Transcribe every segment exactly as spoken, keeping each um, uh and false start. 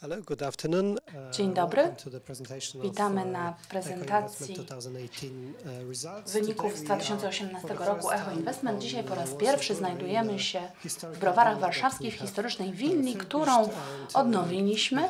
Dzień dobry. Witamy na prezentacji wyników z dwa tysiące osiemnastego roku Echo Investment. Dzisiaj po raz pierwszy znajdujemy się w Browarach Warszawskich w historycznej willi, którą odnowiliśmy.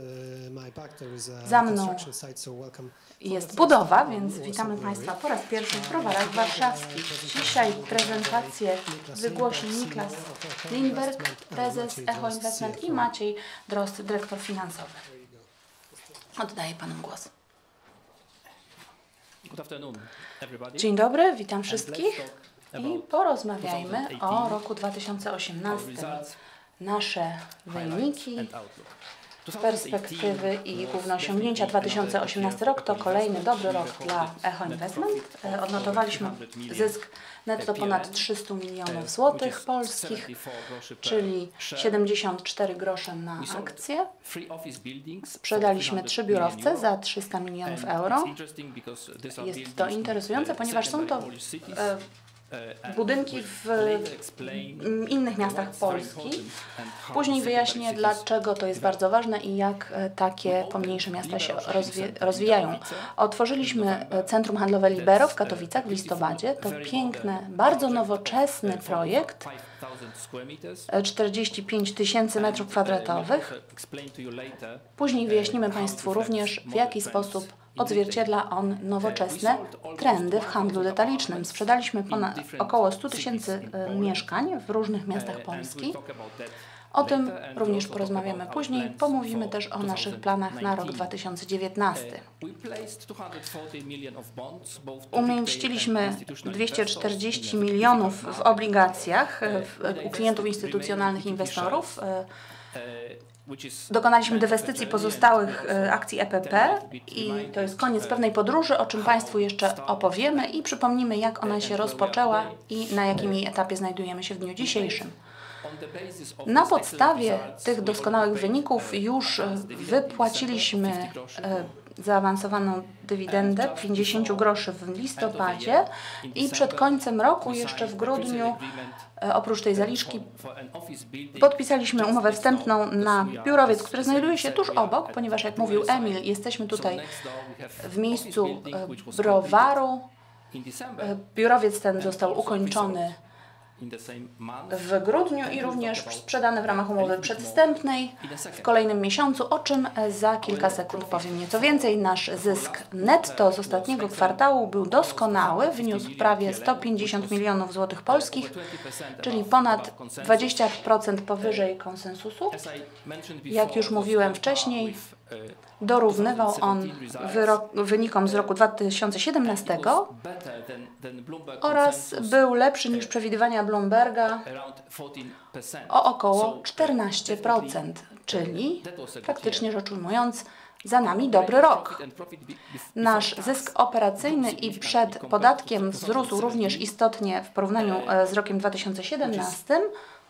Za mną jest budowa, więc witamy Państwa po raz pierwszy w Browarach Warszawskich. Dzisiaj prezentację wygłosi Niklas Lindberg, prezes Echo Investment, i Maciej Drozd, dyrektor finansowy. Oddaję Panom głos. Dzień dobry, witam wszystkich i porozmawiajmy o roku dwa tysiące osiemnastym. Nasze wyniki, perspektywy i główne osiągnięcia. dwa tysiące osiemnasty rok to kolejny dobry rok dla Echo Investment. Odnotowaliśmy zysk netto ponad trzysta milionów złotych polskich, czyli siedemdziesiąt cztery grosze na akcję. Sprzedaliśmy trzy biurowce za trzysta milionów euro. Jest to interesujące, ponieważ są to e, budynki w innych miastach Polski. Później wyjaśnię, dlaczego to jest bardzo ważne i jak takie pomniejsze miasta się rozwi rozwijają. Otworzyliśmy Centrum Handlowe Libero w Katowicach w listopadzie. To piękny, bardzo nowoczesny projekt. czterdzieści pięć tysięcy metrów kwadratowych. Później wyjaśnimy Państwu również, w jaki sposób odzwierciedla on nowoczesne trendy w handlu detalicznym. Sprzedaliśmy ponad około stu tysięcy mieszkań w różnych miastach Polski. O tym również porozmawiamy później. Pomówimy też o naszych planach na rok dwa tysiące dziewiętnasty. Umieściliśmy dwieście czterdzieści milionów w obligacjach u klientów instytucjonalnych inwestorów. Dokonaliśmy dywestycji pozostałych akcji E P P i to jest koniec pewnej podróży, o czym Państwu jeszcze opowiemy i przypomnimy, jak ona się rozpoczęła i na jakim jej etapie znajdujemy się w dniu dzisiejszym. Na podstawie tych doskonałych wyników już wypłaciliśmy zaawansowaną dywidendę pięćdziesiąt groszy w listopadzie i przed końcem roku, jeszcze w grudniu, oprócz tej zaliczki, podpisaliśmy umowę wstępną na biurowiec, który znajduje się tuż obok, ponieważ, jak mówił Emil, jesteśmy tutaj w miejscu browaru. Biurowiec ten został ukończony w grudniu i również sprzedany w ramach umowy przedwstępnej w kolejnym miesiącu, o czym za kilka sekund powiem nieco więcej. Nasz zysk netto z ostatniego kwartału był doskonały, wyniósł prawie sto pięćdziesiąt milionów złotych polskich, czyli ponad dwadzieścia procent powyżej konsensusu. Jak już mówiłem wcześniej, dorównywał on wynikom z roku dwa tysiące siedemnastego oraz był lepszy niż przewidywania Bloomberga o około czternaście procent, czyli praktycznie rzecz ujmując, za nami dobry rok. Nasz zysk operacyjny i przed podatkiem wzrósł również istotnie w porównaniu z rokiem dwa tysiące siedemnastym,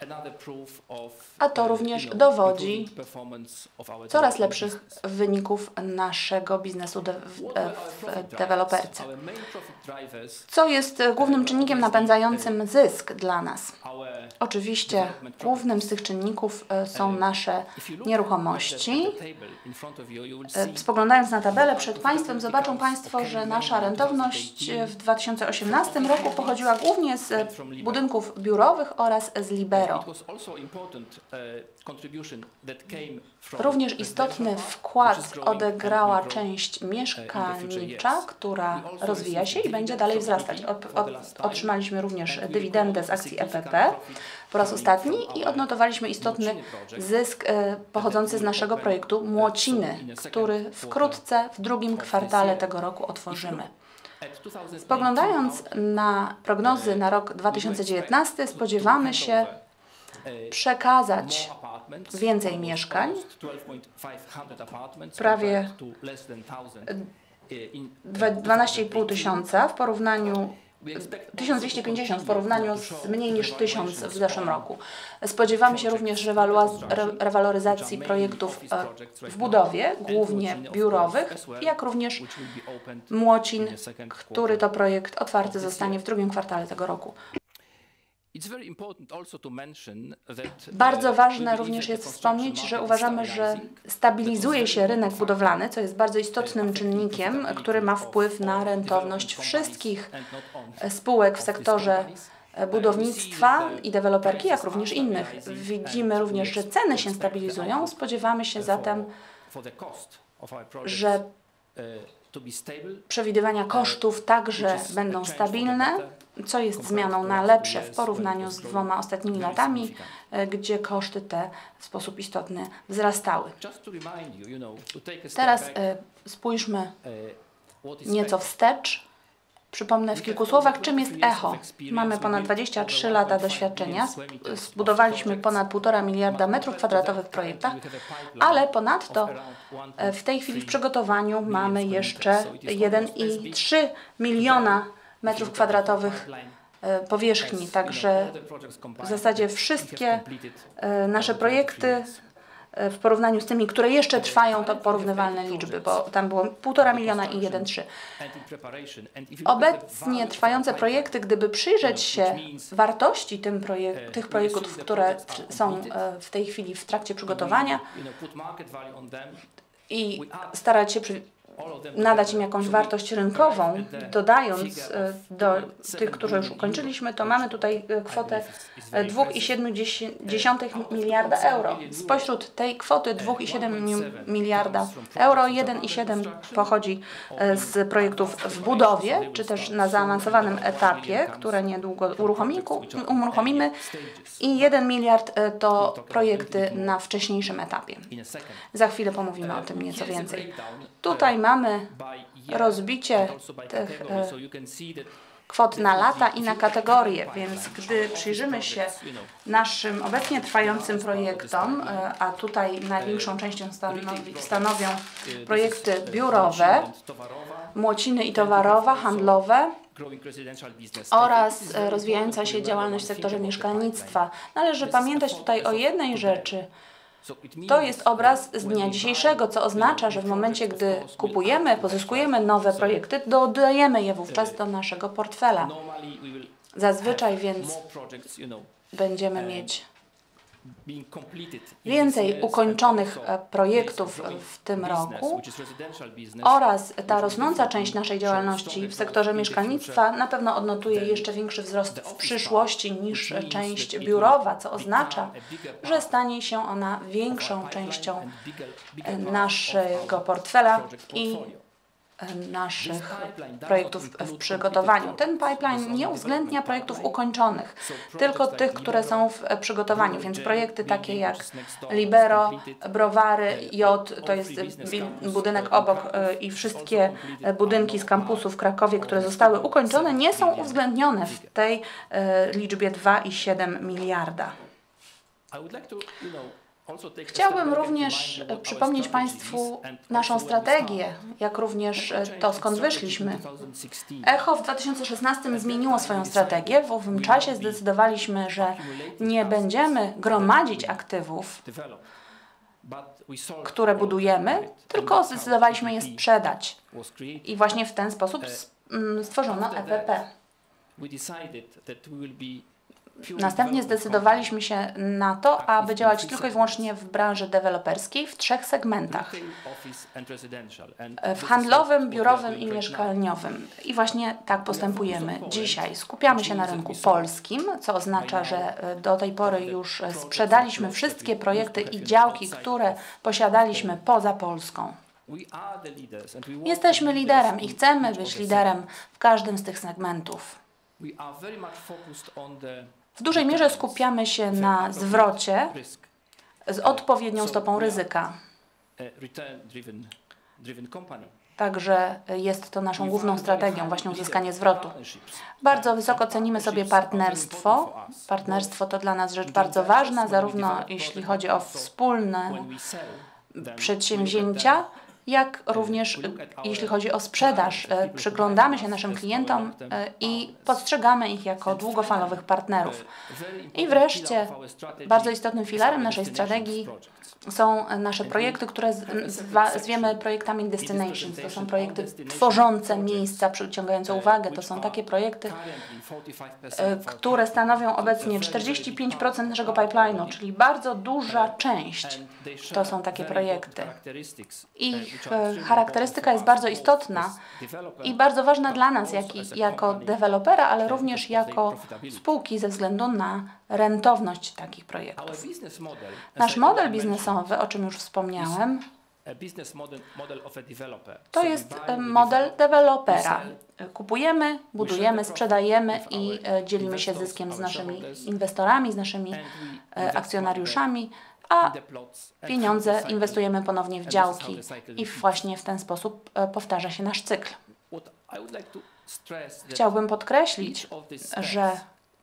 a to również dowodzi coraz lepszych wyników naszego biznesu de w, w deweloperce. Co jest głównym czynnikiem napędzającym zysk dla nas? Oczywiście głównym z tych czynników są nasze nieruchomości. Spoglądając na tabelę przed Państwem, zobaczą Państwo, że nasza rentowność w dwa tysiące osiemnastym roku pochodziła głównie z budynków biurowych oraz z Libero. Również istotny wkład odegrała część mieszkalnicza, która rozwija się i będzie dalej wzrastać. Otrzymaliśmy również dywidendę z akcji E P P po raz ostatni i odnotowaliśmy istotny zysk pochodzący z naszego projektu Młociny, który wkrótce w drugim kwartale tego roku otworzymy. Spoglądając na prognozy na rok dwa tysiące dziewiętnasty, spodziewamy się przekazać więcej mieszkań, prawie dwanaście i pół tysiąca w porównaniu tysiąc dwieście pięćdziesiąt w porównaniu z mniej niż tysiąc w zeszłym roku. Spodziewamy się również rewaloryzacji projektów w budowie, głównie biurowych, jak również Młocin, który to projekt otwarty zostanie w drugim kwartale tego roku. Bardzo ważne również jest wspomnieć, że uważamy, że stabilizuje się rynek budowlany, co jest bardzo istotnym czynnikiem, który ma wpływ na rentowność wszystkich spółek w sektorze budownictwa i deweloperki, jak również innych. Widzimy również, że ceny się stabilizują. Spodziewamy się zatem, że przewidywania kosztów także będą stabilne, co jest zmianą na lepsze w porównaniu z dwoma ostatnimi latami, gdzie koszty te w sposób istotny wzrastały. Teraz spójrzmy nieco wstecz. Przypomnę w kilku słowach, czym jest Echo. Mamy ponad dwadzieścia trzy lata doświadczenia, zbudowaliśmy ponad półtora miliarda metrów kwadratowych w projektach, ale ponadto w tej chwili w przygotowaniu mamy jeszcze jeden i trzy miliona metrów kwadratowych powierzchni, także w zasadzie wszystkie nasze projekty w porównaniu z tymi, które jeszcze trwają, to porównywalne liczby, bo tam było półtora miliona i jeden trzy. Obecnie trwające projekty, gdyby przyjrzeć się wartości tym projek tych projektów, które są w tej chwili w trakcie przygotowania i starać się przy nadać im jakąś wartość rynkową, dodając do tych, które już ukończyliśmy, to mamy tutaj kwotę dwa i siedem miliarda euro. Spośród tej kwoty dwa i siedem miliarda euro, jeden i siedem pochodzi z projektów w budowie, czy też na zaawansowanym etapie, które niedługo uruchomimy, i jeden miliard to projekty na wcześniejszym etapie. Za chwilę pomówimy o tym nieco więcej. Tutaj mamy rozbicie tych e, kwot na lata i na kategorie, więc gdy przyjrzymy się naszym obecnie trwającym projektom, e, a tutaj największą częścią stanowi, stanowią projekty biurowe, młociny i towarowe, handlowe oraz rozwijająca się działalność w sektorze mieszkalnictwa. Należy pamiętać tutaj o jednej rzeczy. To jest obraz z dnia dzisiejszego, co oznacza, że w momencie, gdy kupujemy, pozyskujemy nowe projekty, dodajemy je wówczas do naszego portfela. Zazwyczaj więc będziemy mieć więcej ukończonych projektów w tym roku oraz ta rosnąca część naszej działalności w sektorze mieszkalnictwa na pewno odnotuje jeszcze większy wzrost w przyszłości niż część biurowa, co oznacza, że stanie się ona większą częścią naszego portfela i naszych projektów w przygotowaniu. Ten pipeline nie uwzględnia projektów ukończonych, tylko tych, które są w przygotowaniu, więc projekty takie jak Libero, Browary, J, to jest budynek obok i wszystkie budynki z kampusu w Krakowie, które zostały ukończone, nie są uwzględnione w tej liczbie dwa i siedem miliarda. Chciałbym również przypomnieć Państwu naszą strategię, jak również to, skąd wyszliśmy. Echo w dwa tysiące szesnastym zmieniło swoją strategię. W owym czasie zdecydowaliśmy, że nie będziemy gromadzić aktywów, które budujemy, tylko zdecydowaliśmy je sprzedać. I właśnie w ten sposób stworzono E P P. Następnie zdecydowaliśmy się na to, aby działać tylko i wyłącznie w branży deweloperskiej w trzech segmentach. W handlowym, biurowym i mieszkaniowym. I właśnie tak postępujemy dzisiaj. Skupiamy się na rynku polskim, co oznacza, że do tej pory już sprzedaliśmy wszystkie projekty i działki, które posiadaliśmy poza Polską. Jesteśmy liderem i chcemy być liderem w każdym z tych segmentów. W dużej mierze skupiamy się na zwrocie z odpowiednią stopą ryzyka. Także jest to naszą główną strategią, właśnie uzyskanie zwrotu. Bardzo wysoko cenimy sobie partnerstwo. Partnerstwo to dla nas rzecz bardzo ważna, zarówno jeśli chodzi o wspólne przedsięwzięcia, jak również jeśli chodzi o sprzedaż. Przyglądamy się naszym klientom i postrzegamy ich jako długofalowych partnerów. I wreszcie bardzo istotnym filarem naszej strategii są nasze projekty, które zwiemy projektami destinations. To są projekty tworzące miejsca, przyciągające uwagę. To są takie projekty, które stanowią obecnie czterdzieści pięć procent naszego pipeline'u, czyli bardzo duża część to są takie projekty. Ich charakterystyka jest bardzo istotna i bardzo ważna dla nas jak, jako dewelopera, ale również jako spółki ze względu na rentowność takich projektów. Nasz model biznesowy, o czym już wspomniałem, to jest model dewelopera. Kupujemy, budujemy, sprzedajemy i dzielimy się zyskiem z naszymi inwestorami, z naszymi akcjonariuszami, a pieniądze inwestujemy ponownie w działki i właśnie w ten sposób powtarza się nasz cykl. Chciałbym podkreślić, że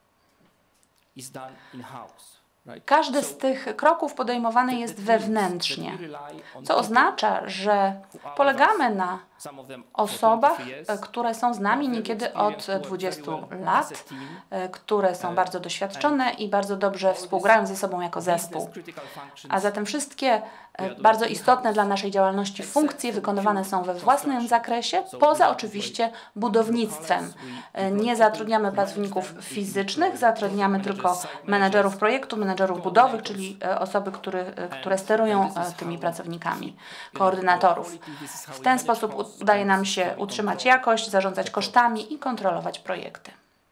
każdy z tych kroków podejmowany jest wewnętrznie, co oznacza, że polegamy na osobach, które są z nami niekiedy od dwudziestu lat, które są bardzo doświadczone i bardzo dobrze współgrają ze sobą jako zespół. A zatem wszystkie bardzo istotne dla naszej działalności funkcje wykonywane są we własnym zakresie, poza oczywiście budownictwem. Nie zatrudniamy pracowników fizycznych, zatrudniamy tylko menedżerów projektu, menedżerów budowy, czyli osoby, które, które sterują tymi pracownikami, koordynatorów. W ten sposób udaje nam się utrzymać jakość, zarządzać kosztami i kontrolować projekty.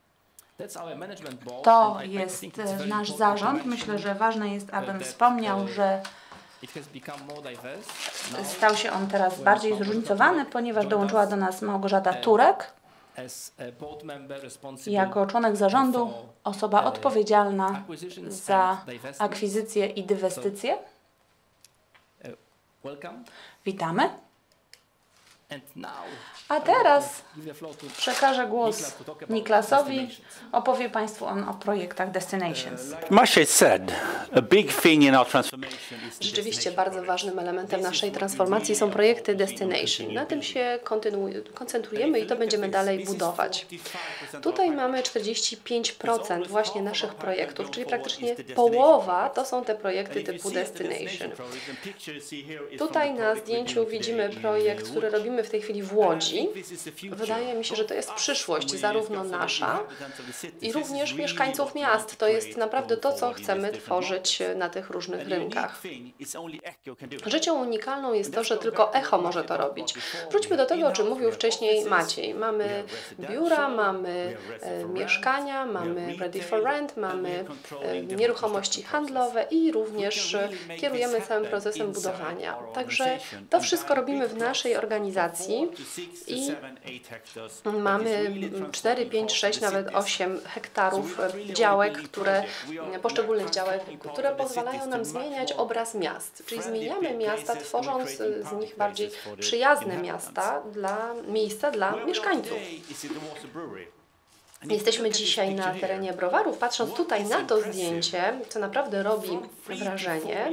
To jest nasz zarząd. Myślę, że ważne jest, abym wspomniał, że stał się on teraz bardziej zróżnicowany, ponieważ dołączyła do nas Małgorzata Turek jako członek zarządu, osoba odpowiedzialna za akwizycję i dywestycję. Witamy. A teraz przekażę głos Niklasowi. Opowie Państwu on o projektach Destinations. Rzeczywiście bardzo ważnym elementem naszej transformacji są projekty Destination. Na tym się koncentrujemy i to będziemy dalej budować. Tutaj mamy czterdzieści pięć procent właśnie naszych projektów, czyli praktycznie połowa to są te projekty typu Destination. Tutaj na zdjęciu widzimy projekt, który robimy w tej chwili w Łodzi. Wydaje mi się, że to jest przyszłość zarówno nasza i również mieszkańców miast. To jest naprawdę to, co chcemy tworzyć na tych różnych rynkach. Rzeczą unikalną jest to, że tylko Echo może to robić. Wróćmy do tego, o czym mówił wcześniej Maciej. Mamy biura, mamy e, mieszkania, mamy ready for rent, mamy e, nieruchomości handlowe i również e, kierujemy całym procesem budowania. Także to wszystko robimy w naszej organizacji i mamy cztery, pięć, sześć, nawet osiem hektarów działek, które, poszczególnych działek, które pozwalają nam zmieniać obraz miast. Czyli zmieniamy miasta, tworząc z nich bardziej przyjazne miasta dla miejsca dla mieszkańców. Jesteśmy dzisiaj na terenie browarów. Patrząc tutaj na to zdjęcie, co naprawdę robi wrażenie,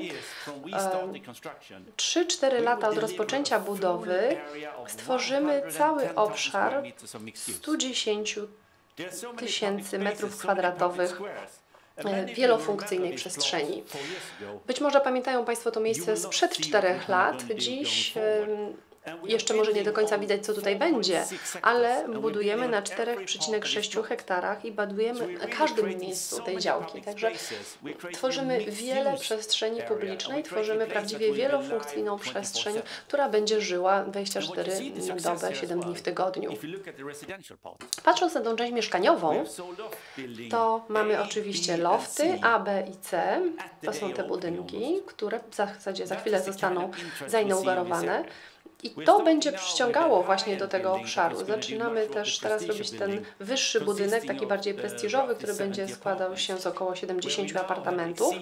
trzy cztery lata od rozpoczęcia budowy stworzymy cały obszar stu dziesięciu tysięcy metrów kwadratowych wielofunkcyjnej przestrzeni. Być może pamiętają Państwo to miejsce sprzed czterech lat. Dziś jeszcze może nie do końca widać, co tutaj będzie, ale budujemy na czterech przecinek sześciu hektarach i badujemy na każdym miejscu tej działki. Także tworzymy wiele przestrzeni publicznej, tworzymy prawdziwie wielofunkcyjną przestrzeń, która będzie żyła dwadzieścia cztery na dobę, siedem dni w tygodniu. Patrząc na tą część mieszkaniową, to mamy oczywiście lofty A, B i C. To są te budynki, które w zasadzie za chwilę zostaną zainaugurowane. I to będzie przyciągało właśnie do tego obszaru. Zaczynamy też teraz robić ten wyższy budynek, taki bardziej prestiżowy, który będzie składał się z około siedemdziesięciu apartamentów.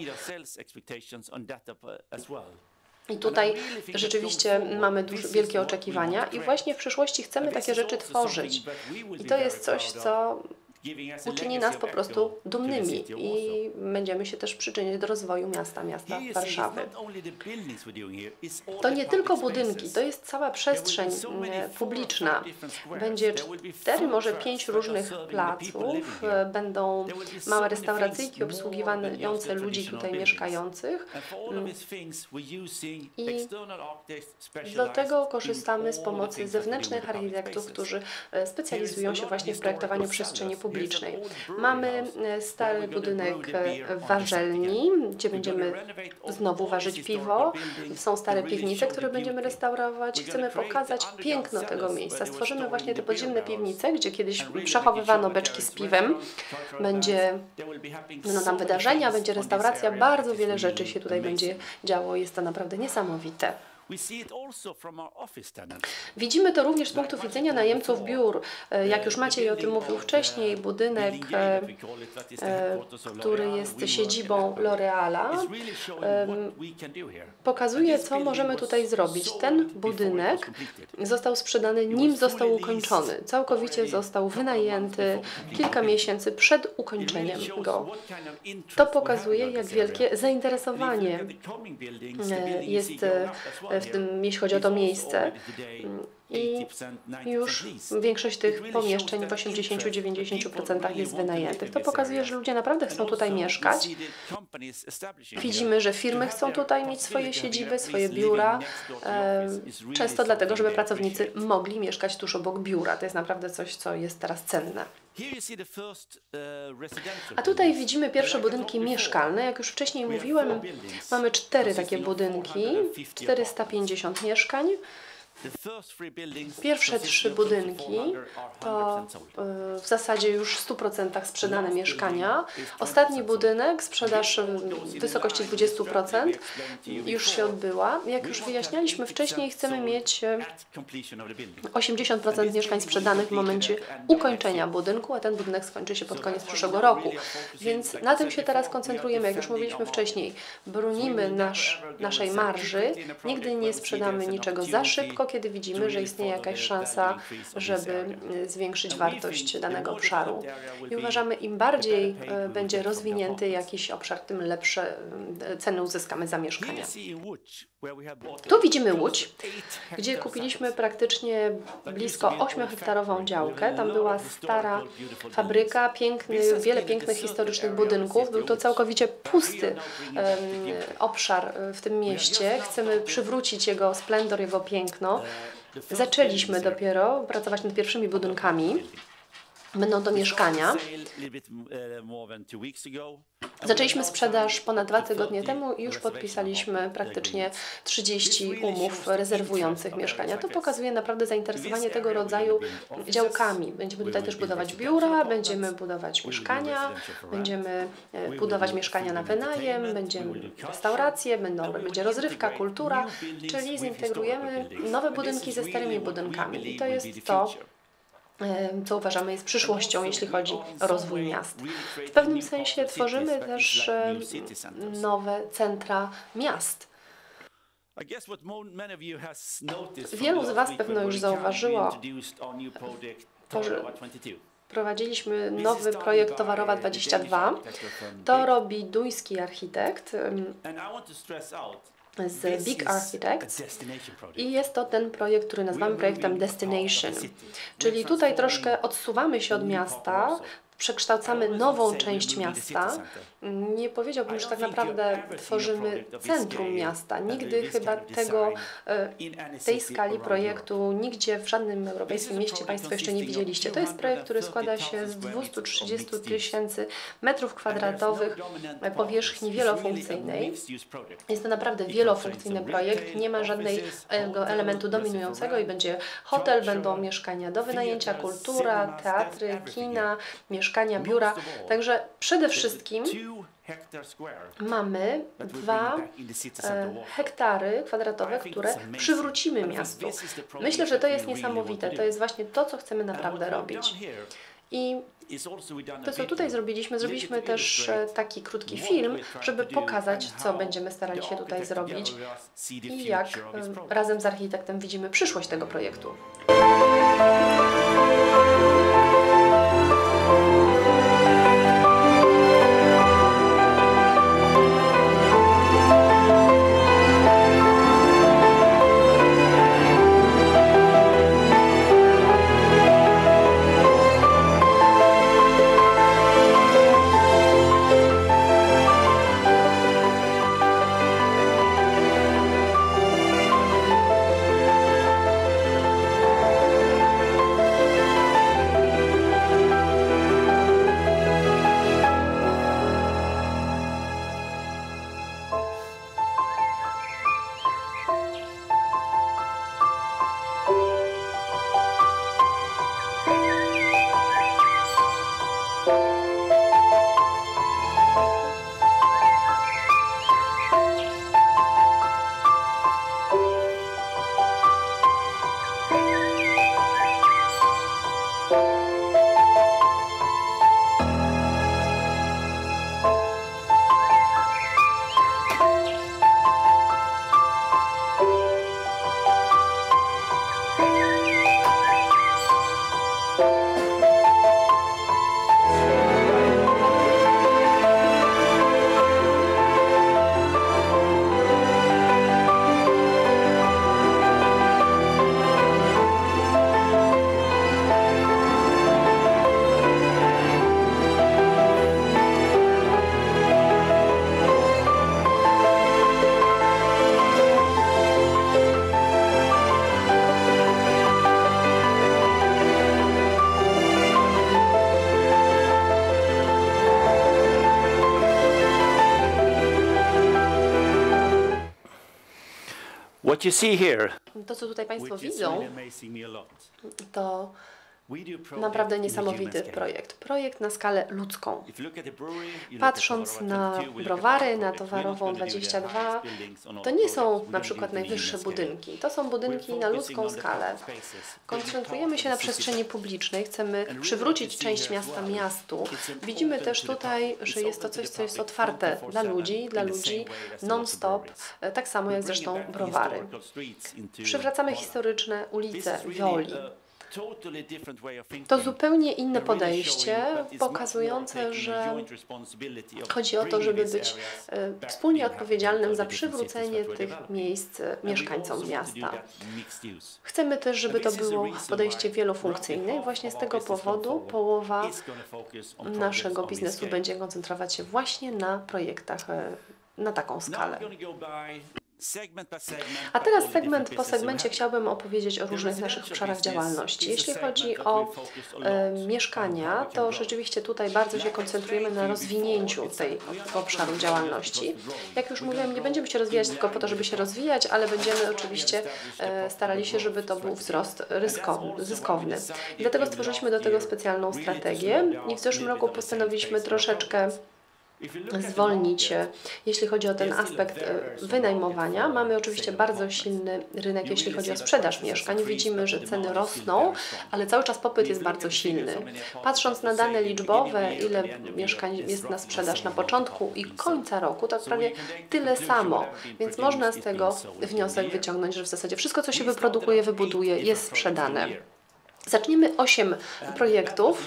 I tutaj rzeczywiście mamy duże, wielkie oczekiwania i właśnie w przyszłości chcemy takie rzeczy tworzyć. I to jest coś, co uczyni nas po prostu dumnymi i będziemy się też przyczyniać do rozwoju miasta, miasta Warszawy. To nie tylko budynki, to jest cała przestrzeń publiczna. Będzie cztery, może pięć różnych placów, będą małe restauracyjki obsługiwające ludzi tutaj mieszkających i do tego korzystamy z pomocy zewnętrznych architektów, którzy specjalizują się właśnie w projektowaniu przestrzeni publicznej. Mamy stary budynek warzelni, gdzie będziemy znowu ważyć piwo. Są stare piwnice, które będziemy restaurować. Chcemy pokazać piękno tego miejsca. Stworzymy właśnie te podziemne piwnice, gdzie kiedyś przechowywano beczki z piwem. Będzie, będą tam wydarzenia, będzie restauracja, bardzo wiele rzeczy się tutaj będzie działo. Jest to naprawdę niesamowite. Widzimy to również z punktu widzenia najemców biur. Jak już Maciej o tym mówił wcześniej, budynek, który jest siedzibą L'Oreala, pokazuje, co możemy tutaj zrobić. Ten budynek został sprzedany, nim został ukończony. Całkowicie został wynajęty kilka miesięcy przed ukończeniem go. To pokazuje, jak wielkie zainteresowanie jest w tym, jeśli chodzi o to miejsce. I już większość tych pomieszczeń w osiemdziesięciu do dziewięćdziesięciu procent jest wynajętych. To pokazuje, że ludzie naprawdę chcą tutaj mieszkać. Widzimy, że firmy chcą tutaj mieć swoje siedziby, swoje biura, e, często dlatego, żeby pracownicy mogli mieszkać tuż obok biura. To jest naprawdę coś, co jest teraz cenne. A tutaj widzimy pierwsze budynki mieszkalne. Jak już wcześniej mówiłem, mamy cztery takie budynki, czterysta pięćdziesiąt mieszkań. Pierwsze trzy budynki to w zasadzie już w stu procentach sprzedane mieszkania. Ostatni budynek, sprzedaż w wysokości dwudziestu procent już się odbyła. Jak już wyjaśnialiśmy wcześniej, chcemy mieć osiemdziesiąt procent mieszkań sprzedanych w momencie ukończenia budynku, a ten budynek skończy się pod koniec przyszłego roku. Więc na tym się teraz koncentrujemy, jak już mówiliśmy wcześniej. Bronimy nasz, naszej marży, nigdy nie sprzedamy niczego za szybko, kiedy widzimy, że istnieje jakaś szansa, żeby zwiększyć wartość danego obszaru. I uważamy, im bardziej będzie rozwinięty jakiś obszar, tym lepsze ceny uzyskamy za mieszkania. Tu widzimy Łódź, gdzie kupiliśmy praktycznie blisko ośmiohektarową działkę. Tam była stara fabryka, piękny, wiele pięknych historycznych budynków. Był to całkowicie pusty um, obszar w tym mieście. Chcemy przywrócić jego splendor, jego piękno. Zaczęliśmy dopiero pracować nad pierwszymi budynkami. Będą to mieszkania. Zaczęliśmy sprzedaż ponad dwa tygodnie temu i już podpisaliśmy praktycznie trzydzieści umów rezerwujących mieszkania. To pokazuje naprawdę zainteresowanie tego rodzaju działkami. Będziemy tutaj też budować biura, będziemy budować mieszkania, będziemy budować mieszkania na wynajem, będziemy restauracje, będą, będzie rozrywka, kultura, czyli zintegrujemy nowe budynki ze starymi budynkami. I to jest to, co uważamy jest przyszłością, jeśli chodzi o rozwój miast. W pewnym sensie tworzymy też nowe centra miast. Wielu z Was pewno już zauważyło, że prowadziliśmy nowy projekt Towarowa dwadzieścia dwa. To robi duński architekt z Big Architects i jest to ten projekt, który nazywamy projektem Destination. Czyli tutaj troszkę odsuwamy się od miasta, przekształcamy nową część miasta. Nie powiedziałbym, że tak naprawdę tworzymy centrum miasta. Nigdy chyba tego, tej skali projektu nigdzie w żadnym europejskim mieście Państwo jeszcze nie widzieliście. To jest projekt, który składa się z dwustu trzydziestu tysięcy metrów kwadratowych powierzchni wielofunkcyjnej. Jest to naprawdę wielofunkcyjny projekt. Nie ma żadnego elementu dominującego i będzie hotel, będą mieszkania do wynajęcia, kultura, teatry, kina, mieszkania, biura. Także przede wszystkim mamy dwa e, hektary kwadratowe, które przywrócimy miastu. Myślę, że to jest niesamowite. To jest właśnie to, co chcemy naprawdę robić. I to, co tutaj zrobiliśmy, zrobiliśmy też taki krótki film, żeby pokazać, co będziemy starali się tutaj zrobić i jak e, razem z architektem widzimy przyszłość tego projektu. What you see here, To, co tutaj Państwo which is widzą, really amazing me a lot. to We do project naprawdę in a niesamowity human scale. projekt. Projekt na skalę ludzką. If you look at the brewery, you look at Patrząc Towarowa na twenty-two, we look at browary, our na project. We're not towarową gonna do the dwadzieścia dwa, highest buildings on our to nie project. są We're na gonna do przykład it in a najwyższe human scale. budynki. To są budynki na ludzką skalę. Koncentrujemy się na przestrzeni publicznej, chcemy przywrócić część miasta miastu. Widzimy też tutaj, że jest to coś, co jest otwarte dla ludzi, dla ludzi non-stop, tak samo jak zresztą browary. Przywracamy historyczne ulice Violi. To zupełnie inne podejście, pokazujące, że chodzi o to, żeby być e, wspólnie odpowiedzialnym za przywrócenie tych miejsc mieszkańcom miasta. Chcemy też, żeby to było podejście wielofunkcyjne i właśnie z tego powodu połowa naszego biznesu będzie koncentrować się właśnie na projektach e, na taką skalę. A teraz segment po segmencie chciałbym opowiedzieć o różnych naszych obszarach działalności. Jeśli chodzi o e, mieszkania, to rzeczywiście tutaj bardzo się koncentrujemy na rozwinięciu tej, tego obszaru działalności. Jak już mówiłam, nie będziemy się rozwijać tylko po to, żeby się rozwijać, ale będziemy oczywiście e, starali się, żeby to był wzrost ryskowny, zyskowny. I dlatego stworzyliśmy do tego specjalną strategię i w zeszłym roku postanowiliśmy troszeczkę zwolnić, jeśli chodzi o ten aspekt wynajmowania. Mamy oczywiście bardzo silny rynek, jeśli chodzi o sprzedaż mieszkań. Widzimy, że ceny rosną, ale cały czas popyt jest bardzo silny. Patrząc na dane liczbowe, ile mieszkań jest na sprzedaż na początku i końca roku, to prawie tyle samo. Więc można z tego wniosek wyciągnąć, że w zasadzie wszystko, co się wyprodukuje, wybuduje, jest sprzedane. Zaczniemy osiem projektów.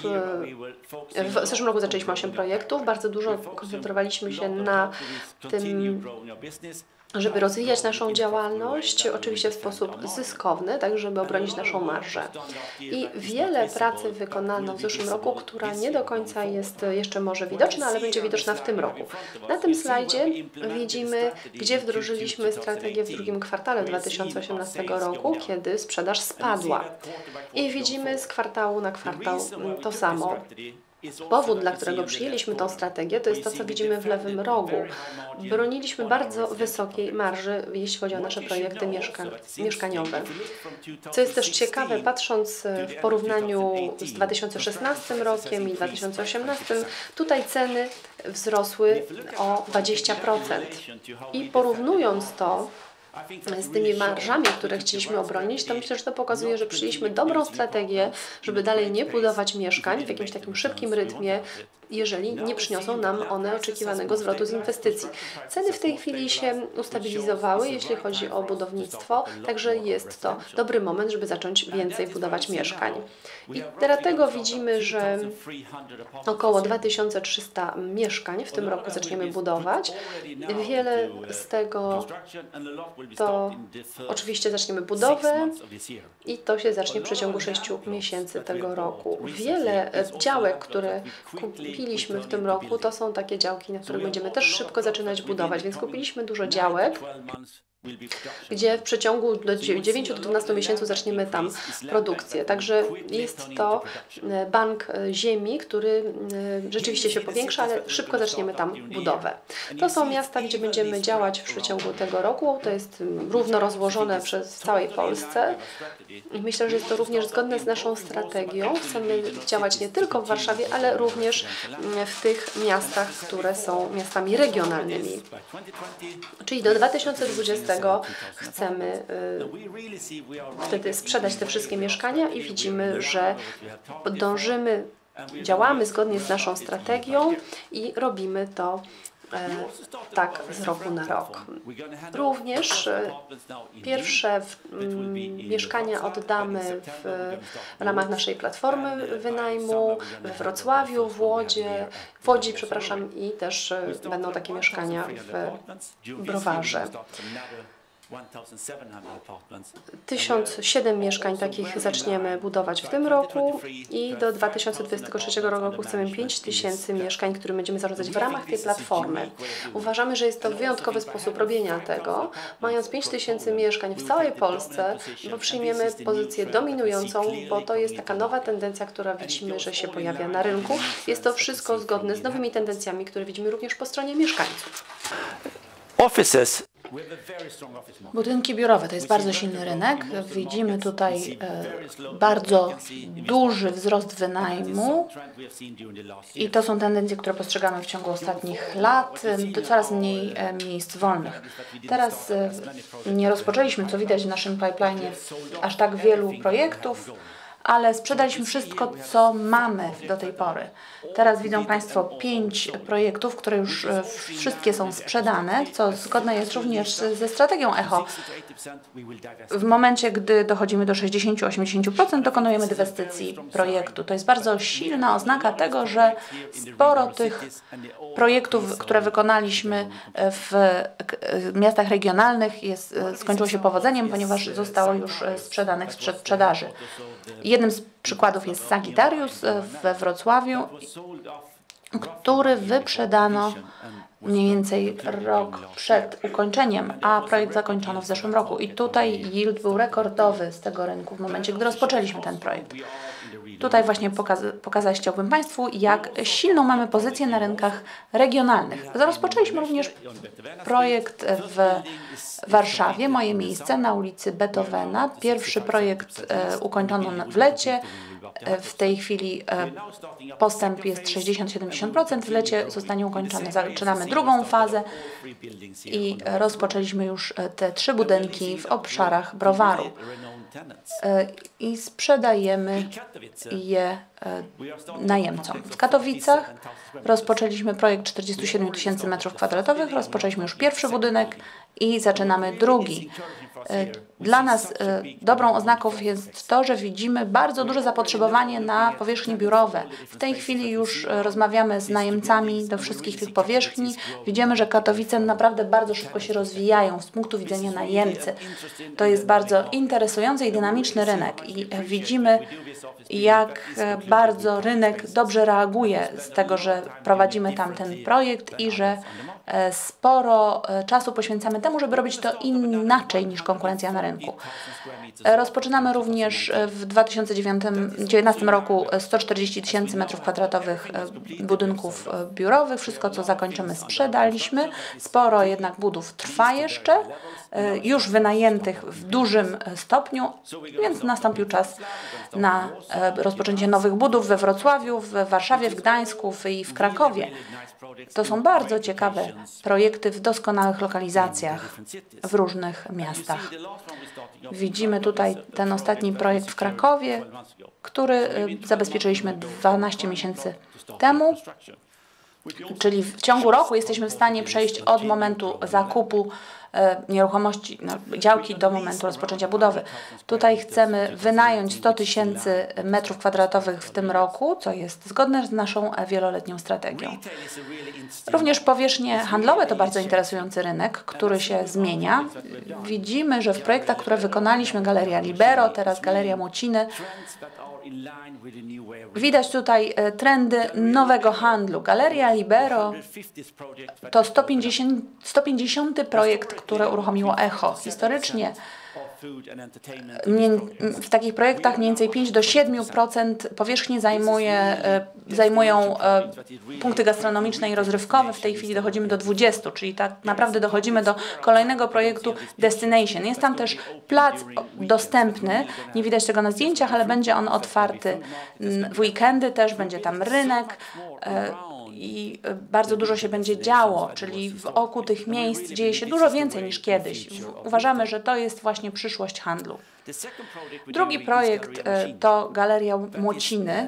W zeszłym roku zaczęliśmy osiem projektów. Bardzo dużo koncentrowaliśmy się na tym, żeby rozwijać naszą działalność, oczywiście w sposób zyskowny, tak żeby obronić naszą marżę. I wiele pracy wykonano w zeszłym roku, która nie do końca jest jeszcze może widoczna, ale będzie widoczna w tym roku. Na tym slajdzie widzimy, gdzie wdrożyliśmy strategię w drugim kwartale dwa tysiące osiemnastego roku, kiedy sprzedaż spadła. I widzimy z kwartału na kwartał to samo. Powód, dla którego przyjęliśmy tę strategię, to jest to, co widzimy w lewym rogu. Broniliśmy bardzo wysokiej marży, jeśli chodzi o nasze projekty mieszka mieszkaniowe. Co jest też ciekawe, patrząc w porównaniu z dwa tysiące szesnastym rokiem i dwa tysiące osiemnastym, tutaj ceny wzrosły o dwadzieścia procent. I porównując to z tymi marżami, które chcieliśmy obronić, to myślę, że to pokazuje, że przyjęliśmy dobrą strategię, żeby dalej nie budować mieszkań w jakimś takim szybkim rytmie, jeżeli nie przyniosą nam one oczekiwanego zwrotu z inwestycji. Ceny w tej chwili się ustabilizowały, jeśli chodzi o budownictwo, także jest to dobry moment, żeby zacząć więcej budować mieszkań. I dlatego widzimy, że około dwa tysiące trzysta mieszkań w tym roku zaczniemy budować. Wiele z tego to oczywiście zaczniemy budowę i to się zacznie w przeciągu sześciu miesięcy tego roku. Wiele działek, które kupiliśmy w tym roku, to są takie działki, na których będziemy też szybko zaczynać budować, więc kupiliśmy dużo działek, gdzie w przeciągu do dziewięciu do dwunastu miesięcy zaczniemy tam produkcję. Także jest to bank ziemi, który rzeczywiście się powiększa, ale szybko zaczniemy tam budowę. To są miasta, gdzie będziemy działać w przeciągu tego roku. To jest równo rozłożone przez całej Polsce. I myślę, że jest to również zgodne z naszą strategią. Chcemy działać nie tylko w Warszawie, ale również w tych miastach, które są miastami regionalnymi. Czyli do dwa tysiące dwudziestego chcemy y, wtedy sprzedać te wszystkie mieszkania i widzimy, że dążymy, działamy zgodnie z naszą strategią i robimy to e, tak z roku na rok. Również e, pierwsze w, m, mieszkania oddamy w, w ramach naszej platformy wynajmu we Wrocławiu, w Łodzie, w Łodzi, przepraszam, i też e, będą takie mieszkania w Browarze. tysiąc siedem mieszkań takich zaczniemy budować w tym roku i do dwa tysiące dwudziestego trzeciego roku chcemy pięć tysięcy mieszkań, które będziemy zarządzać w ramach tej platformy. Uważamy, że jest to wyjątkowy sposób robienia tego. Mając pięć tysięcy mieszkań w całej Polsce, bo przyjmiemy pozycję dominującą, bo to jest taka nowa tendencja, która widzimy, że się pojawia na rynku. Jest to wszystko zgodne z nowymi tendencjami, które widzimy również po stronie mieszkańców. Offices. Budynki biurowe to jest bardzo silny rynek. Widzimy tutaj e, bardzo duży wzrost wynajmu i to są tendencje, które postrzegamy w ciągu ostatnich lat. To coraz mniej e, miejsc wolnych. Teraz e, nie rozpoczęliśmy, co widać w naszym pipeline, aż tak wielu projektów, ale sprzedaliśmy wszystko, co mamy do tej pory. Teraz widzą Państwo pięć projektów, które już e, wszystkie są sprzedane, co zgodne jest również ze strategią Echo. W momencie, gdy dochodzimy do sześćdziesiąt do osiemdziesięciu procent, dokonujemy dywestycji projektu. To jest bardzo silna oznaka tego, że sporo tych projektów, które wykonaliśmy w miastach regionalnych, jest, skończyło się powodzeniem, ponieważ zostało już sprzedanych w przedsprzedaży. Jednym z przykładów jest Sagittarius we Wrocławiu, który wyprzedano mniej więcej rok przed ukończeniem, a projekt zakończono w zeszłym roku. I tutaj yield był rekordowy z tego rynku w momencie, gdy rozpoczęliśmy ten projekt. Tutaj właśnie pokaz pokazać chciałbym Państwu, jak silną mamy pozycję na rynkach regionalnych. Rozpoczęliśmy również projekt w Warszawie, Moje Miejsce, na ulicy Beethovena. Pierwszy projekt e, ukończono w lecie. W tej chwili e, postęp jest sześćdziesiąt do siedemdziesięciu procent. W lecie zostanie ukończony. Zaczynamy drugą fazę i rozpoczęliśmy już te trzy budynki w obszarach browaru. E, I sprzedajemy je e, najemcom. W Katowicach rozpoczęliśmy projekt czterdziestu siedmiu tysięcy metrów kwadratowych. Rozpoczęliśmy już pierwszy budynek i zaczynamy drugi. Dla nas dobrą oznaką jest to, że widzimy bardzo duże zapotrzebowanie na powierzchnie biurowe. W tej chwili już rozmawiamy z najemcami do wszystkich tych powierzchni. Widzimy, że Katowice naprawdę bardzo szybko się rozwijają z punktu widzenia najemcy. To jest bardzo interesujący i dynamiczny rynek i widzimy, jak bardzo rynek dobrze reaguje z tego, że prowadzimy tam ten projekt i że sporo czasu poświęcamy temu, żeby robić to inaczej niż konkurencja na rynku. Rozpoczynamy również w dwa tysiące dziewiętnastym roku sto czterdzieści tysięcy metrów kwadratowych budynków biurowych. Wszystko, co zakończymy, sprzedaliśmy. Sporo jednak budów trwa jeszcze, już wynajętych w dużym stopniu, więc nastąpił czas na rozpoczęcie nowych budów we Wrocławiu, w Warszawie, w Gdańsku i w Krakowie. To są bardzo ciekawe projekty w doskonałych lokalizacjach w różnych miastach. Widzimy tutaj ten ostatni projekt w Krakowie, który zabezpieczyliśmy dwanaście miesięcy temu, czyli w ciągu roku jesteśmy w stanie przejść od momentu zakupu nieruchomości, no, działki do momentu rozpoczęcia budowy. Tutaj chcemy wynająć sto tysięcy metrów kwadratowych w tym roku, co jest zgodne z naszą wieloletnią strategią. Również powierzchnie handlowe to bardzo interesujący rynek, który się zmienia. Widzimy, że w projektach, które wykonaliśmy, Galeria Libero, teraz Galeria Młociny, widać tutaj trendy nowego handlu. Galeria Libero to sto pięćdziesiąty projekt, który uruchomiło Echo. Historycznie w takich projektach mniej więcej pięć do siedmiu procent powierzchni zajmuje, zajmują punkty gastronomiczne i rozrywkowe. W tej chwili dochodzimy do dwudziestu, czyli tak naprawdę dochodzimy do kolejnego projektu Destination. Jest tam też plac dostępny, nie widać tego na zdjęciach, ale będzie on otwarty w weekendy, też będzie tam rynek i bardzo dużo się będzie działo, czyli w oku tych miejsc dzieje się dużo więcej niż kiedyś. Uważamy, że to jest właśnie przyszłość handlu. Drugi projekt to Galeria Młociny.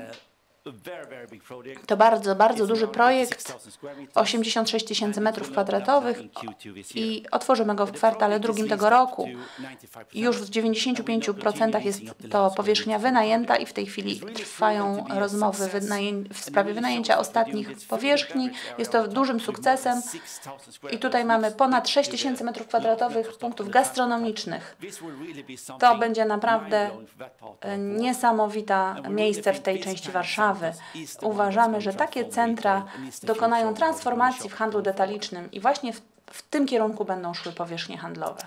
To bardzo, bardzo duży projekt, osiemdziesiąt sześć tysięcy metrów kwadratowych i otworzymy go w kwartale drugim tego roku. Już w dziewięćdziesięciu pięciu procentach jest to powierzchnia wynajęta i w tej chwili trwają rozmowy w sprawie wynajęcia ostatnich powierzchni. Jest to dużym sukcesem i tutaj mamy ponad sześć tysięcy metrów kwadratowych punktów gastronomicznych. To będzie naprawdę niesamowite miejsce w tej części Warszawy. Uważamy, że takie centra dokonają transformacji w handlu detalicznym i właśnie w, w tym kierunku będą szły powierzchnie handlowe.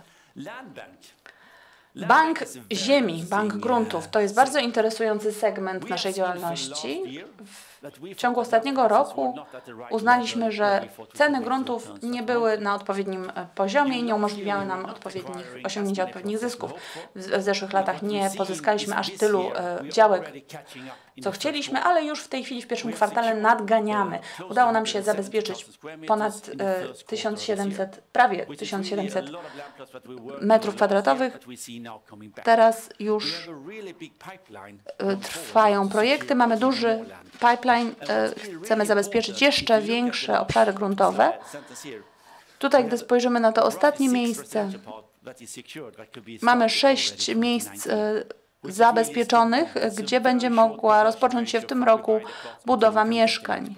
Bank ziemi, bank gruntów to jest bardzo interesujący segment naszej działalności. W ciągu ostatniego roku uznaliśmy, że ceny gruntów nie były na odpowiednim poziomie i nie umożliwiały nam odpowiednich, osiągnięcia odpowiednich zysków. W zeszłych latach nie pozyskaliśmy aż tylu e, działek, co chcieliśmy, ale już w tej chwili w pierwszym kwartale nadganiamy. Udało nam się zabezpieczyć ponad e, tysiąc siedemset, prawie tysiąc siedemset metrów kwadratowych. Teraz już e, trwają projekty, mamy duży pipeline, e, chcemy zabezpieczyć jeszcze większe obszary gruntowe. Tutaj, gdy spojrzymy na to ostatnie miejsce, mamy sześć miejsc e, zabezpieczonych, gdzie będzie mogła rozpocząć się w tym roku budowa mieszkań.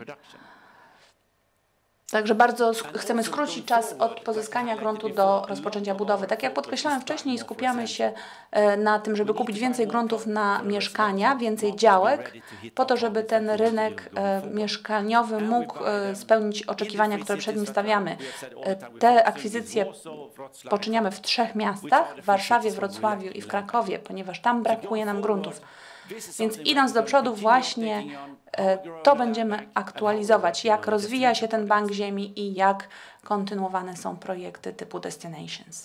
Także bardzo sk chcemy skrócić czas od pozyskania gruntu do rozpoczęcia budowy. Tak jak podkreślałem wcześniej, skupiamy się e, na tym, żeby kupić więcej gruntów na mieszkania, więcej działek, po to, żeby ten rynek e, mieszkaniowy mógł e, spełnić oczekiwania, które przed nim stawiamy. E, te akwizycje poczyniamy w trzech miastach, w Warszawie, Wrocławiu i w Krakowie, ponieważ tam brakuje nam gruntów. Więc idąc do przodu właśnie e, to będziemy aktualizować, jak rozwija się ten bank ziemi i jak kontynuowane są projekty typu Destinations.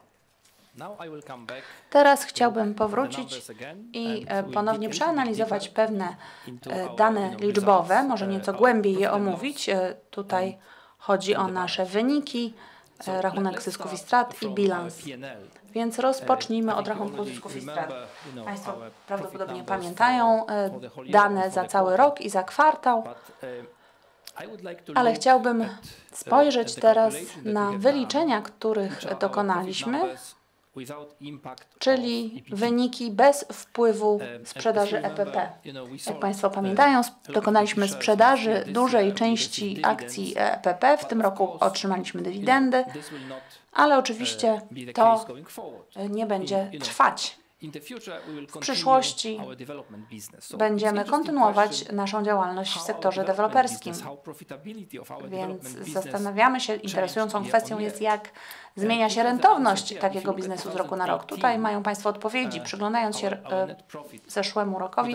Teraz chciałbym powrócić i e, ponownie przeanalizować pewne e, dane liczbowe, może nieco głębiej je omówić. E, tutaj chodzi o nasze wyniki, e, rachunek zysków i strat i bilans. Więc rozpocznijmy od rachunku zysków i strat. Państwo prawdopodobnie pamiętają e, dane za cały rok i za kwartał, ale chciałbym spojrzeć teraz na wyliczenia, których dokonaliśmy, czyli wyniki bez wpływu sprzedaży E P P. Jak Państwo pamiętają, dokonaliśmy sprzedaży dużej części akcji E P P. W tym roku otrzymaliśmy dywidendy, ale oczywiście to nie będzie trwać. W przyszłości będziemy kontynuować naszą działalność w sektorze deweloperskim, więc zastanawiamy się, interesującą kwestią jest, jak zmienia się rentowność takiego biznesu z roku na rok. Tutaj mają Państwo odpowiedzi, przyglądając się e, zeszłemu rokowi.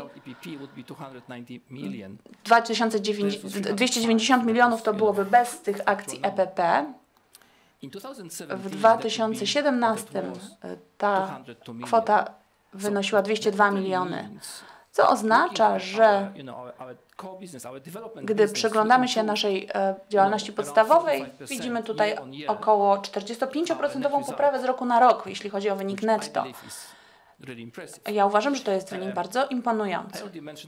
dwieście dziewięćdziesiąt milionów to byłoby bez tych akcji E P P. W dwa tysiące siedemnastym ta kwota wynosiła dwieście dwa miliony, co oznacza, że gdy przyglądamy się naszej e, działalności podstawowej, widzimy tutaj około czterdziestopięcioprocentową poprawę z roku na rok, jeśli chodzi o wynik netto. Ja uważam, że to jest wynik bardzo imponujący.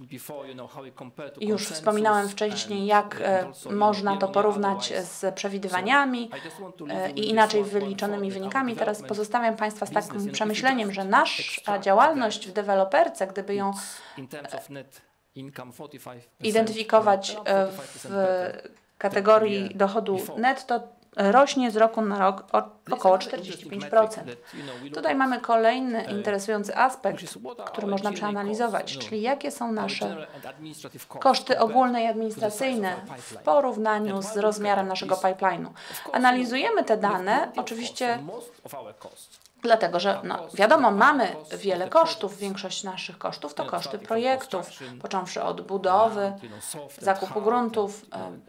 Już wspominałem wcześniej, jak e, można to porównać z przewidywaniami e, i inaczej wyliczonymi wynikami. Teraz pozostawiam Państwa z takim przemyśleniem, że nasza działalność w deweloperce, gdyby ją e, identyfikować e, w kategorii dochodu netto, rośnie z roku na rok o około czterdzieści pięć procent. Tutaj mamy kolejny interesujący aspekt, który można przeanalizować, czyli jakie są nasze koszty ogólne i administracyjne w porównaniu z rozmiarem naszego pipeline'u. Analizujemy te dane, oczywiście dlatego, że no, wiadomo, mamy wiele kosztów, większość naszych kosztów to koszty projektów, począwszy od budowy, zakupu gruntów,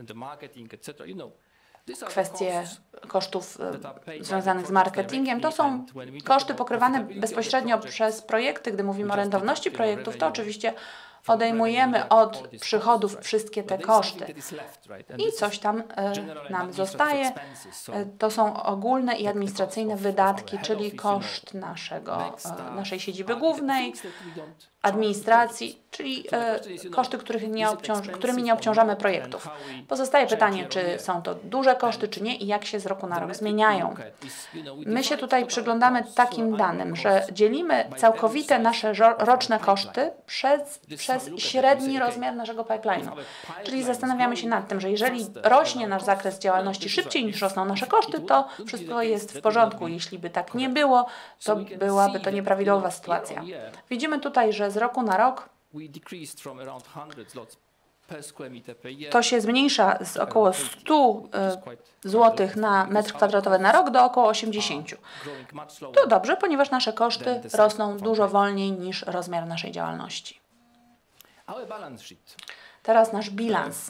kwestie kosztów e, związanych z marketingiem. To są koszty pokrywane bezpośrednio przez projekty. Gdy mówimy o rentowności projektów, to oczywiście odejmujemy od przychodów wszystkie te koszty i coś tam e, nam zostaje. E, to są ogólne i administracyjne wydatki, czyli koszt naszego, e, naszej siedziby głównej, administracji, czyli e, koszty, których nie obciąż, którymi nie obciążamy projektów. Pozostaje pytanie, czy są to duże koszty, czy nie i jak się z roku na rok zmieniają. My się tutaj przyglądamy takim danym, że dzielimy całkowite nasze roczne koszty przez, przez średni rozmiar naszego pipeline'u. Czyli zastanawiamy się nad tym, że jeżeli rośnie nasz zakres działalności szybciej niż rosną nasze koszty, to wszystko jest w porządku. Jeśli by tak nie było, to byłaby to nieprawidłowa sytuacja. Widzimy tutaj, że z roku na rok to się zmniejsza z około stu złotych na metr kwadratowy na rok do około osiemdziesięciu. To dobrze, ponieważ nasze koszty rosną dużo wolniej niż rozmiar naszej działalności. Teraz nasz bilans.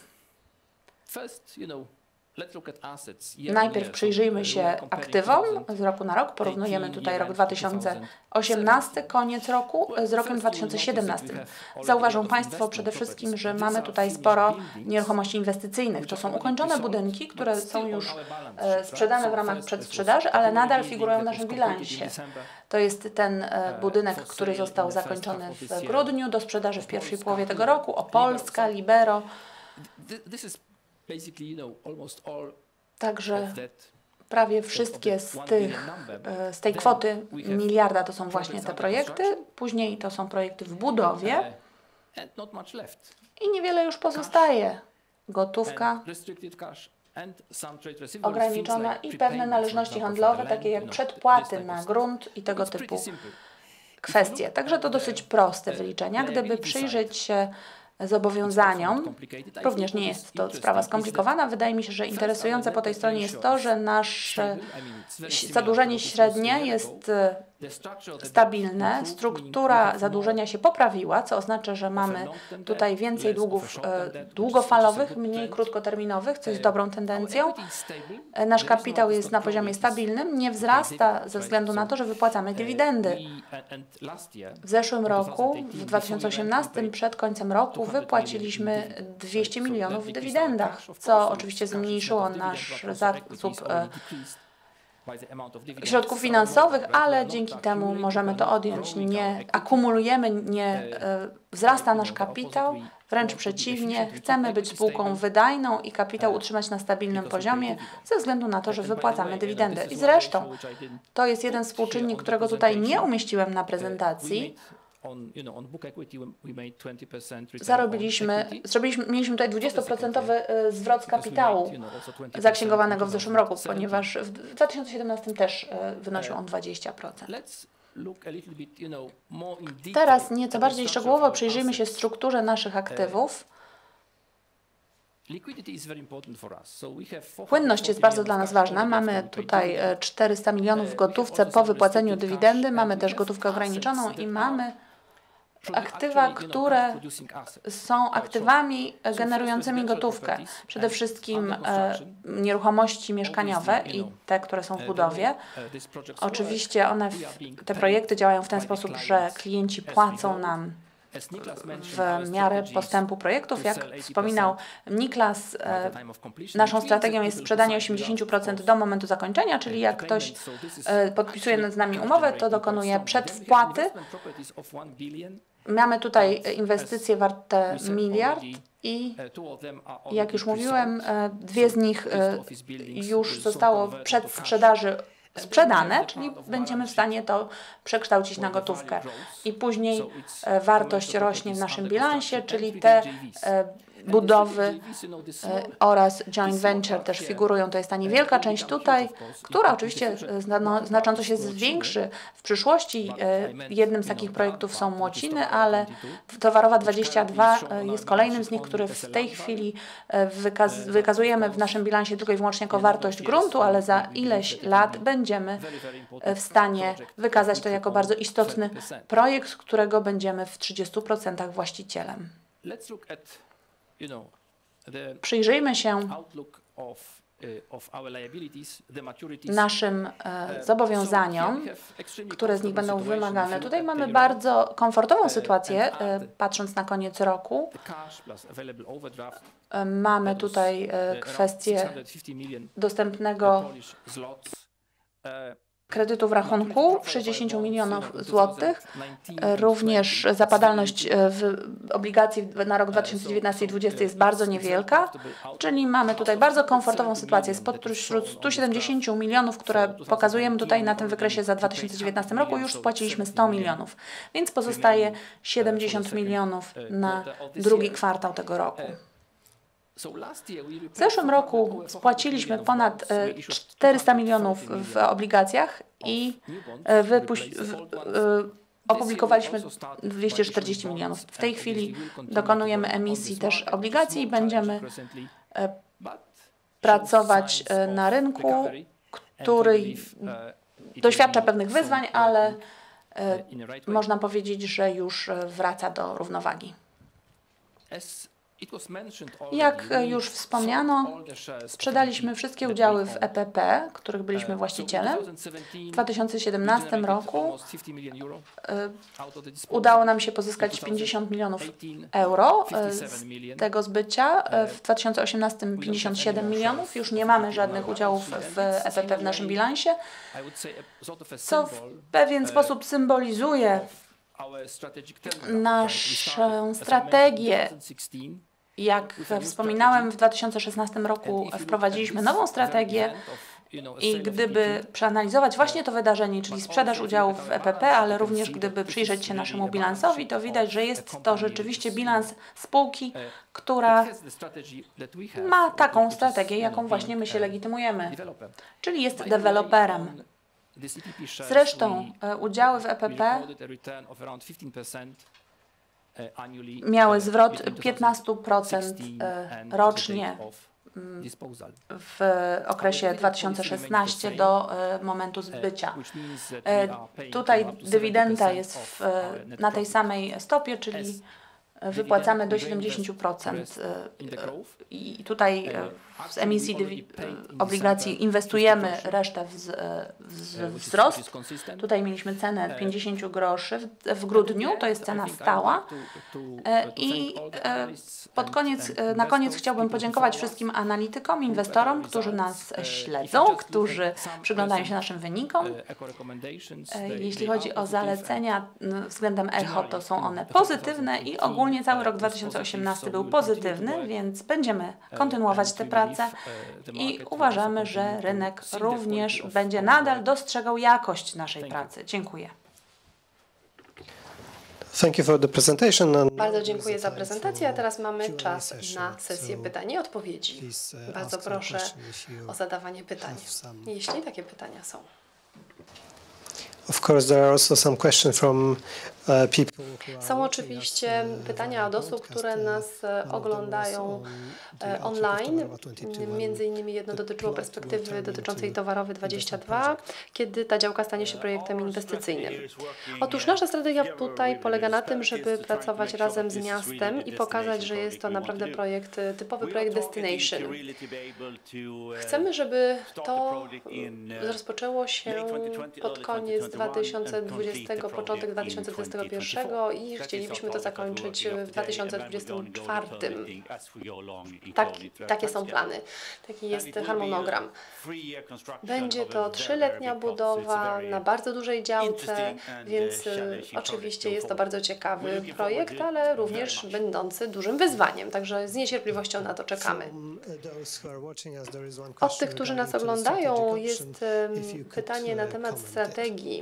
Najpierw przyjrzyjmy się aktywom z roku na rok. Porównujemy tutaj rok dwa tysiące osiemnasty, koniec roku, z rokiem dwa tysiące siedemnastym. Zauważą Państwo przede wszystkim, że mamy tutaj sporo nieruchomości inwestycyjnych. To są ukończone budynki, które są już sprzedane w ramach przedsprzedaży, ale nadal figurują w naszym bilansie. To jest ten budynek, który został zakończony w grudniu, do sprzedaży w pierwszej połowie tego roku. Opolska, Libero. Także prawie wszystkie z, tych, z tej kwoty miliarda to są właśnie te projekty, później to są projekty w budowie i niewiele już pozostaje. Gotówka ograniczona i pewne należności handlowe, takie jak przedpłaty na grunt i tego typu kwestie. Także to dosyć proste wyliczenia. Gdyby przyjrzeć się zobowiązaniom, również nie jest to sprawa skomplikowana. Wydaje mi się, że interesujące po tej stronie jest to, że nasze zadłużenie średnie jest stabilne, struktura zadłużenia się poprawiła, co oznacza, że mamy tutaj więcej długów długofalowych, mniej krótkoterminowych, co jest dobrą tendencją. Nasz kapitał jest na poziomie stabilnym, nie wzrasta ze względu na to, że wypłacamy dywidendy. W zeszłym roku, w dwa tysiące osiemnastym, przed końcem roku wypłaciliśmy dwieście milionów w dywidendach, co oczywiście zmniejszyło nasz zasób środków finansowych, ale dzięki temu możemy to odjąć. Nie akumulujemy, nie wzrasta nasz kapitał, wręcz przeciwnie, chcemy być spółką wydajną i kapitał utrzymać na stabilnym poziomie ze względu na to, że wypłacamy dywidendy. I zresztą to jest jeden współczynnik, którego tutaj nie umieściłem na prezentacji. Zarobiliśmy, zrobiliśmy, mieliśmy tutaj dwudziestoprocentowy zwrot z kapitału zaksięgowanego w zeszłym roku, ponieważ w dwa tysiące siedemnastym też wynosił on dwadzieścia procent. Teraz nieco bardziej szczegółowo przyjrzyjmy się strukturze naszych aktywów. Płynność jest bardzo dla nas ważna. Mamy tutaj czterysta milionów w gotówce po wypłaceniu dywidendy, mamy też gotówkę ograniczoną i mamy aktywa, które są aktywami generującymi gotówkę. Przede wszystkim e, nieruchomości mieszkaniowe i te, które są w budowie. Oczywiście one, te projekty działają w ten sposób, że klienci płacą nam w miarę postępu projektów. Jak wspominał Niklas, e, naszą strategią jest sprzedanie osiemdziesiąt procent do momentu zakończenia, czyli jak ktoś e, podpisuje z nami umowę, to dokonuje przedwpłaty. Mamy tutaj inwestycje warte miliard i jak już mówiłem, dwie z nich już zostało w przedsprzedaży sprzedane, czyli będziemy w stanie to przekształcić na gotówkę. I później wartość rośnie w naszym bilansie, czyli te budowy oraz joint venture też figurują. To jest ta niewielka część tutaj, która oczywiście znacząco się zwiększy w przyszłości. Jednym z takich projektów są Młociny, ale Towarowa dwadzieścia dwa jest kolejnym z nich, który w tej chwili wykaz wykazujemy w naszym bilansie tylko i wyłącznie jako wartość gruntu, ale za ileś lat będziemy w stanie wykazać to jako bardzo istotny projekt, którego będziemy w trzydziestu procentach właścicielem. Przyjrzyjmy się naszym e, zobowiązaniom, które z nich będą wymagalne. Tutaj mamy bardzo komfortową sytuację, e, patrząc na koniec roku. E, mamy tutaj e, kwestię dostępnego kredytu w rachunku sześćdziesiąt milionów złotych, również zapadalność w obligacji na rok dwa tysiące dziewiętnasty i dwa tysiące dwudziesty jest bardzo niewielka, czyli mamy tutaj bardzo komfortową sytuację. Spośród stu siedemdziesięciu milionów, które pokazujemy tutaj na tym wykresie za dwa tysiące dziewiętnastym roku, już spłaciliśmy sto milionów, więc pozostaje siedemdziesiąt milionów na drugi kwartał tego roku. W zeszłym roku spłaciliśmy ponad czterysta milionów w obligacjach i opublikowaliśmy dwieście czterdzieści milionów. W tej chwili dokonujemy emisji też obligacji i będziemy pracować na rynku, który doświadcza pewnych wyzwań, ale można powiedzieć, że już wraca do równowagi. Jak już wspomniano, sprzedaliśmy wszystkie udziały w E P P, których byliśmy właścicielem. W dwa tysiące siedemnastym roku udało nam się pozyskać pięćdziesiąt milionów euro z tego zbycia. W dwa tysiące osiemnastym pięćdziesiąt siedem milionów. Już nie mamy żadnych udziałów w E P P w naszym bilansie, co w pewien sposób symbolizuje naszą strategię. Jak wspominałem, w dwa tysiące szesnastym roku wprowadziliśmy nową strategię i gdyby przeanalizować właśnie to wydarzenie, czyli sprzedaż udziałów w E P P, ale również gdyby przyjrzeć się naszemu bilansowi, to widać, że jest to rzeczywiście bilans spółki, która ma taką strategię, jaką właśnie my się legitymujemy, czyli jest deweloperem. Zresztą udziały w E P P miały zwrot piętnaście procent rocznie w okresie dwa tysiące szesnastym do momentu zbycia. Tutaj dywidenda jest w, na tej samej stopie, czyli wypłacamy do siedemdziesięciu procent i tutaj z emisji obligacji inwestujemy resztę w, w wzrost. Tutaj mieliśmy cenę pięćdziesiąt groszy w, w grudniu, to jest cena stała. I pod koniec, na koniec chciałbym podziękować wszystkim analitykom, inwestorom, którzy nas śledzą, którzy przyglądają się naszym wynikom. Jeśli chodzi o zalecenia względem echo, to są one pozytywne i ogólnie cały rok dwa tysiące osiemnasty był pozytywny, więc będziemy kontynuować tę pracę i uważamy, że rynek również będzie nadal dostrzegał jakość naszej pracy. Dziękuję. Thank you for the presentation. And Bardzo dziękuję za prezentację, a teraz mamy czas na sesję pytań i odpowiedzi. Bardzo proszę o zadawanie pytań, jeśli takie pytania są. Of course, there are also some questions from Są oczywiście pytania od osób, które nas oglądają online. Między innymi jedno dotyczyło perspektywy dotyczącej towarowej dwadzieścia dwa, kiedy ta działka stanie się projektem inwestycyjnym. Otóż nasza strategia tutaj polega na tym, żeby pracować razem z miastem i pokazać, że jest to naprawdę projekt, typowy projekt destination. Chcemy, żeby to rozpoczęło się pod koniec dwa tysiące dwudziestego, początek dwa tysiące dwudziestego pierwszego i chcielibyśmy to zakończyć w dwa tysiące dwudziestym czwartym. Tak, takie są plany. Taki jest harmonogram. Będzie to trzyletnia budowa na bardzo dużej działce, więc oczywiście jest to bardzo ciekawy projekt, ale również będący dużym wyzwaniem. Także z niecierpliwością na to czekamy. Od tych, którzy nas oglądają, jest pytanie na temat strategii.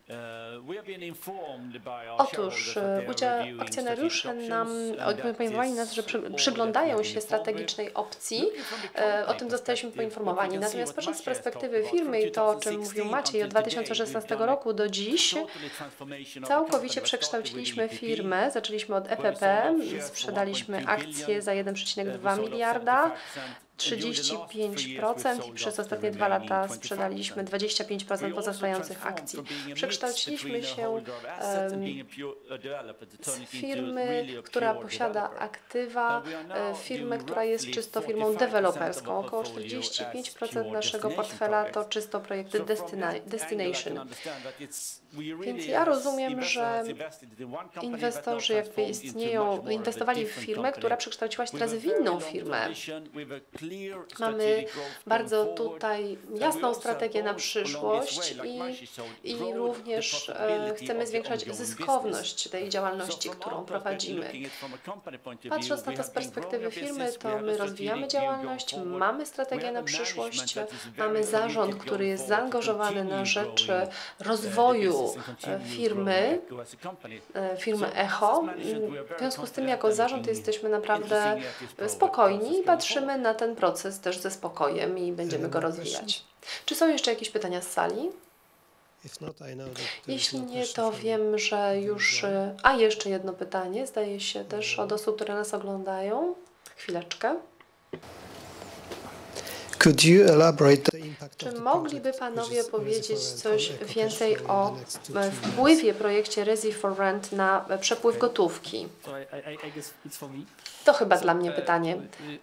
Otóż akcjonariusze nam poinformowali nas, że przy, przyglądają się strategicznej opcji. O tym zostaliśmy poinformowani. Natomiast patrząc z perspektywy firmy i to, o czym mówił Maciej, od dwa tysiące szesnastego roku do dziś całkowicie przekształciliśmy firmę. Zaczęliśmy od E P P, sprzedaliśmy akcje za jeden przecinek dwa miliarda. trzydzieści pięć procent i przez ostatnie dwa lata sprzedaliśmy dwadzieścia pięć procent pozostających akcji. Przekształciliśmy się um, z firmy, która posiada aktywa, w firmę, która jest czysto firmą deweloperską. Około czterdzieści pięć procent naszego portfela to czysto projekty destination. Więc ja rozumiem, że inwestorzy jakby istnieją, inwestowali w firmę, która przekształciła się teraz w inną firmę. Mamy bardzo tutaj jasną strategię na przyszłość i, i również e, chcemy zwiększać zyskowność tej działalności, którą prowadzimy. Patrząc na to z perspektywy firmy, to my rozwijamy działalność, mamy strategię na przyszłość, mamy zarząd, który jest zaangażowany na rzecz rozwoju firmy, firmy Echo. W związku z tym jako zarząd jesteśmy naprawdę spokojni i patrzymy na ten proces też ze spokojem i będziemy go rozwijać. Czy są jeszcze jakieś pytania z sali? Jeśli nie, to wiem, że już... A, jeszcze jedno pytanie, zdaje się też od osób, które nas oglądają. Chwileczkę. Could you elaborate the impact Czy of the mogliby project, Panowie which is powiedzieć Resi for coś Rent, on więcej eco cash flow o in the next two, three years? wpływie projekcie Resi for Rent na przepływ gotówki? To chyba dla mnie pytanie.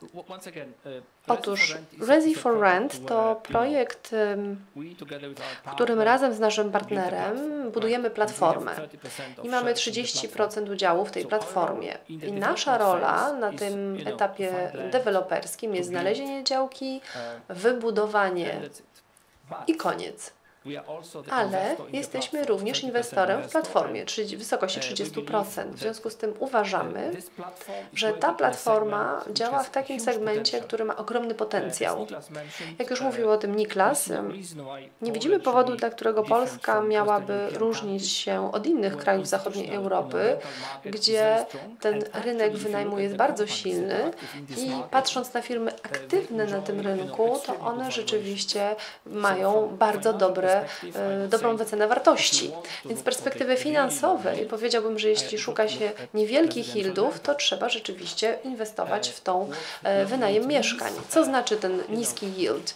Otóż Resi for Rent to projekt, w którym razem z naszym partnerem budujemy platformę i mamy trzydzieści procent udziału w tej platformie. I nasza rola na tym etapie deweloperskim jest znalezienie działki, wybudowanie i koniec. Ale jesteśmy również inwestorem w platformie w wysokości trzydzieści procent. W związku z tym uważamy, że ta platforma działa w takim segmencie, który ma ogromny potencjał. Jak już mówił o tym Niklas, nie widzimy powodu, dla którego Polska miałaby różnić się od innych krajów zachodniej Europy, gdzie ten rynek wynajmu jest bardzo silny i patrząc na firmy aktywne na tym rynku, to one rzeczywiście mają bardzo dobre dobrą wycenę wartości. Więc z perspektywy finansowej powiedziałbym, że jeśli szuka się niewielkich yieldów, to trzeba rzeczywiście inwestować w tą wynajem mieszkań. Co znaczy ten niski yield?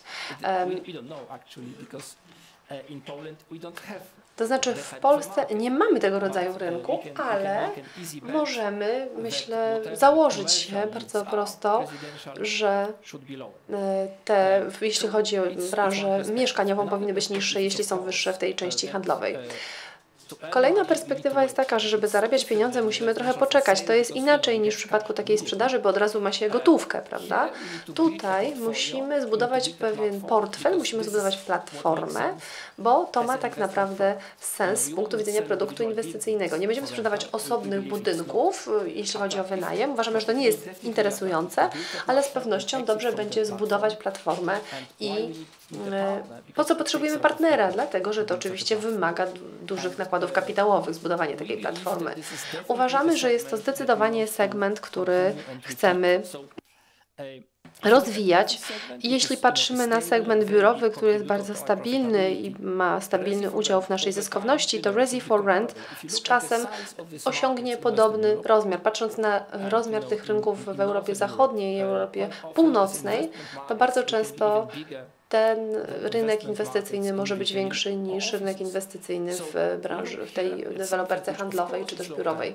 To znaczy w Polsce nie mamy tego rodzaju rynku, ale możemy, myślę, założyć się bardzo prosto, że te, jeśli chodzi o branżę mieszkaniową, powinny być niższe, jeśli są wyższe w tej części handlowej. Kolejna perspektywa jest taka, że żeby zarabiać pieniądze, musimy trochę poczekać. To jest inaczej niż w przypadku takiej sprzedaży, bo od razu ma się gotówkę, prawda? Tutaj musimy zbudować pewien portfel, musimy zbudować platformę, bo to ma tak naprawdę sens z punktu widzenia produktu inwestycyjnego. Nie będziemy sprzedawać osobnych budynków, jeśli chodzi o wynajem. Uważamy, że to nie jest interesujące, ale z pewnością dobrze będzie zbudować platformę i po co potrzebujemy partnera? Dlatego, że to oczywiście wymaga dużych nakładów kapitałowych, zbudowanie takiej platformy. Uważamy, że jest to zdecydowanie segment, który chcemy rozwijać. I jeśli patrzymy na segment biurowy, który jest bardzo stabilny i ma stabilny udział w naszej zyskowności, to Resi for Rent z czasem osiągnie podobny rozmiar. Patrząc na rozmiar tych rynków w Europie Zachodniej i Europie Północnej, to bardzo często ten rynek inwestycyjny może być większy niż rynek inwestycyjny w branży, w tej deweloperce handlowej czy też biurowej.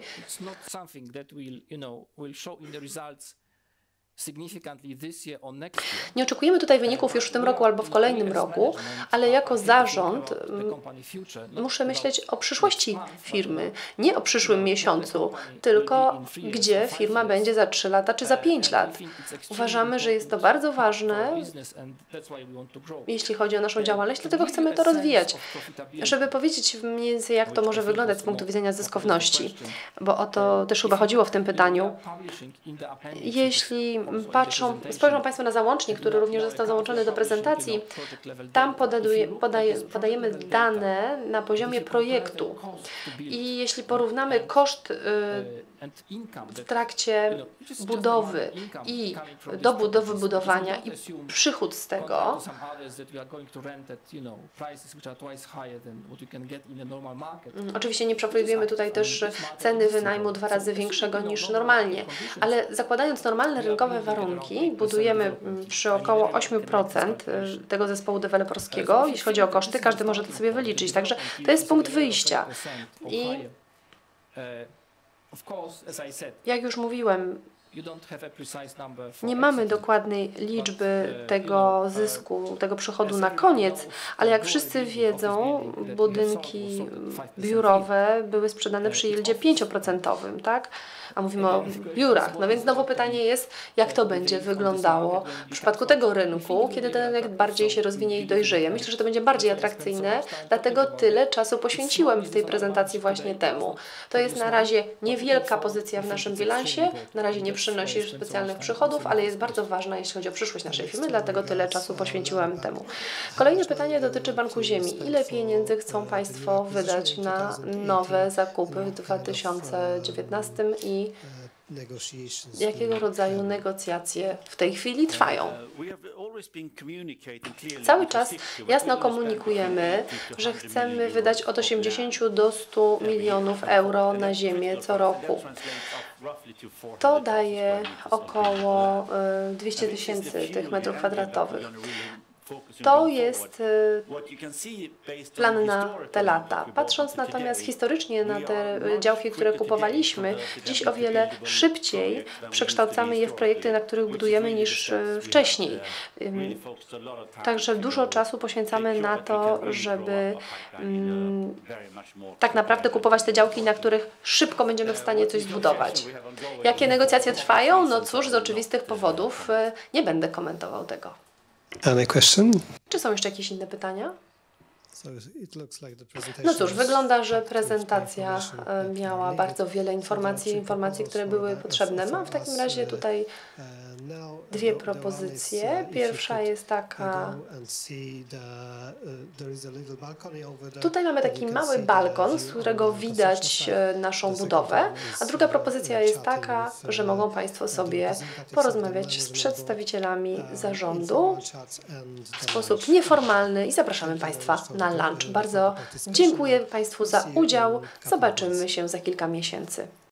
Nie oczekujemy tutaj wyników już w tym roku albo w kolejnym roku, ale jako zarząd muszę myśleć o przyszłości firmy, nie o przyszłym miesiącu, tylko gdzie firma będzie za trzy lata czy za pięć lat. Uważamy, że jest to bardzo ważne, jeśli chodzi o naszą działalność, dlatego chcemy to rozwijać. Żeby powiedzieć mniej więcej, jak to może wyglądać z punktu widzenia zyskowności, bo o to też chyba chodziło w tym pytaniu. Jeśli patrzą, spojrzą Państwo na załącznik, który również został załączony do prezentacji, tam podaduje, podaje, podajemy dane na poziomie projektu. I jeśli porównamy koszt y, w trakcie budowy i do budowy budowania i przychód z tego, oczywiście nie przewidujemy tutaj też ceny wynajmu dwa razy większego niż normalnie, ale zakładając normalne rynkowe warunki, budujemy przy około osiem procent tego zespołu deweloperskiego, jeśli chodzi o koszty, każdy może to sobie wyliczyć, także to jest punkt wyjścia. I jak już mówiłem, nie mamy dokładnej liczby tego zysku, tego przychodu na koniec, ale jak wszyscy wiedzą, budynki biurowe były sprzedane przy yieldzie pięć procent, tak? A mówimy o biurach. No więc znowu pytanie jest, jak to będzie wyglądało w przypadku tego rynku, kiedy ten rynek bardziej się rozwinie i dojrzeje. Myślę, że to będzie bardziej atrakcyjne, dlatego tyle czasu poświęciłem w tej prezentacji właśnie temu. To jest na razie niewielka pozycja w naszym bilansie, na razie nie przynosi specjalnych przychodów, ale jest bardzo ważna, jeśli chodzi o przyszłość naszej firmy, dlatego tyle czasu poświęciłem temu. Kolejne pytanie dotyczy Banku Ziemi. Ile pieniędzy chcą Państwo wydać na nowe zakupy w dwa tysiące dziewiętnastym i jakiego rodzaju negocjacje w tej chwili trwają? Cały czas jasno komunikujemy, że chcemy wydać od osiemdziesięciu do stu milionów euro na ziemię co roku. To daje około dwieście tysięcy tych metrów kwadratowych. To jest plan na te lata. Patrząc natomiast historycznie na te działki, które kupowaliśmy, dziś o wiele szybciej przekształcamy je w projekty, na których budujemy, niż wcześniej. Także dużo czasu poświęcamy na to, żeby um, tak naprawdę kupować te działki, na których szybko będziemy w stanie coś zbudować. Jakie negocjacje trwają? No cóż, z oczywistych powodów nie będę komentował tego. Any question? Czy są jeszcze jakieś inne pytania? So it looks like the presentation No cóż, was wygląda, że packed with prezentacja information e, that miała we bardzo needed. wiele informacji, informacji, które były potrzebne. Mam w takim razie tutaj dwie propozycje. Pierwsza jest taka. Tutaj mamy taki mały balkon, z którego widać naszą budowę, a druga propozycja jest taka, że mogą Państwo sobie porozmawiać z przedstawicielami zarządu w sposób nieformalny i zapraszamy Państwa na lunch. Bardzo dziękuję Państwu za udział. Zobaczymy się za kilka miesięcy.